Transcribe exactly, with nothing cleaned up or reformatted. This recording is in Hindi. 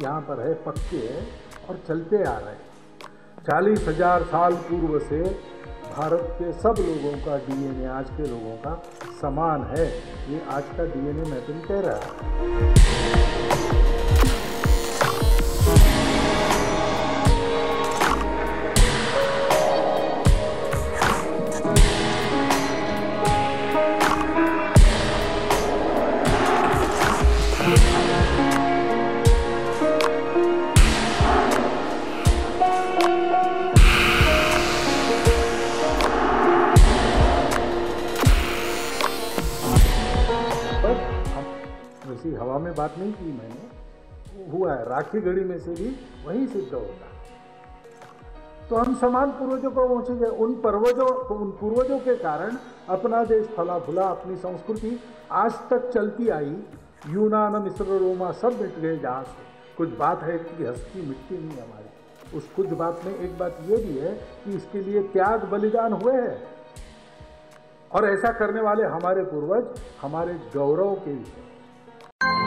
यहाँ पर है, पक्के है और चलते आ रहे हैं। चालीस हजार साल पूर्व से भारत के सब लोगों का डीएनए आज के लोगों का समान है, ये आज का डीएनए मैपिंग कह रहा है। वैसी हवा में बात नहीं की मैंने, हुआ है राखी गढ़ी में से भी वही सिद्ध होता है। तो हम समान पूर्वजों को पहुंचे गए, उन पूर्वजों उन पूर्वजों के कारण अपना देश फला फूला, अपनी संस्कृति आज तक चलती आई। यूनान, मिस्र, रोमा सब मिट गए जहाँ से। कुछ बात है कि हस्ती मिटती नहीं हमारी। उस कुछ बात में एक बात ये भी है कि इसके लिए त्याग बलिदान हुए हैं, और ऐसा करने वाले हमारे पूर्वज हमारे गौरव के विषय।